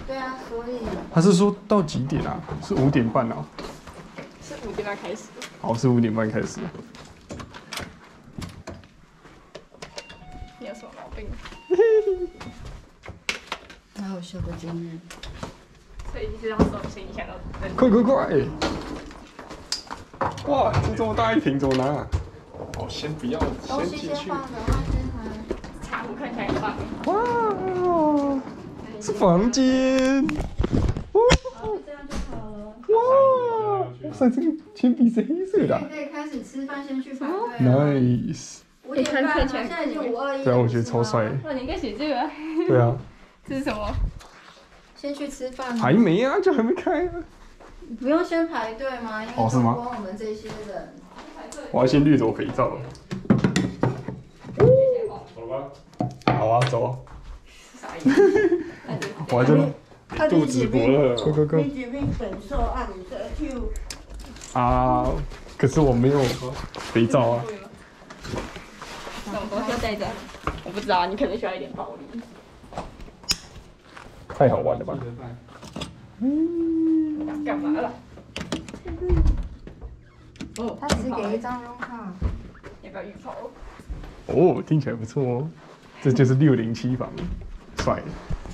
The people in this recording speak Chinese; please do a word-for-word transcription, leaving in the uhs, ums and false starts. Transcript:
对啊，所以他是说到几点啊？是五点半啊？ 是五点半开始。 好，是五点半开始。 你有什么毛病？ 哪有修个今日？ 所以你是要收行李箱到人。 快快快！哇，这这么大一瓶怎么拿、啊？哦，先不要， 东西进去。 先放着，放先拿。 茶壶看起来很棒。 哇，是房间。 好，这样就好了。 哇，哇塞，这个铅笔是黑色的、啊。 可以开始吃饭，先去排队。 Nice。 五点半啊，现在已经五二一。 对啊，我觉得超帅。 哇，你应该写这个。 对啊。 这是什么？ 先去吃饭。 还没啊，就还没开啊。 不用先排队吗？因为哦是吗光我们这些人。 我要先掠夺肥皂。走吧。好啊，走。 啥意思？ 我还真肚子饱了，快快快！ 你这边本数按着就啊，可是我没有肥皂啊。 什么东西要带着？我不知道，你可能需要一点暴力。 太好玩了吧？ 嗯，干嘛了？哦， 他只给一张用卡。 要不要预泡？ 哦，听起来不错哦。这就是六零七房，帅。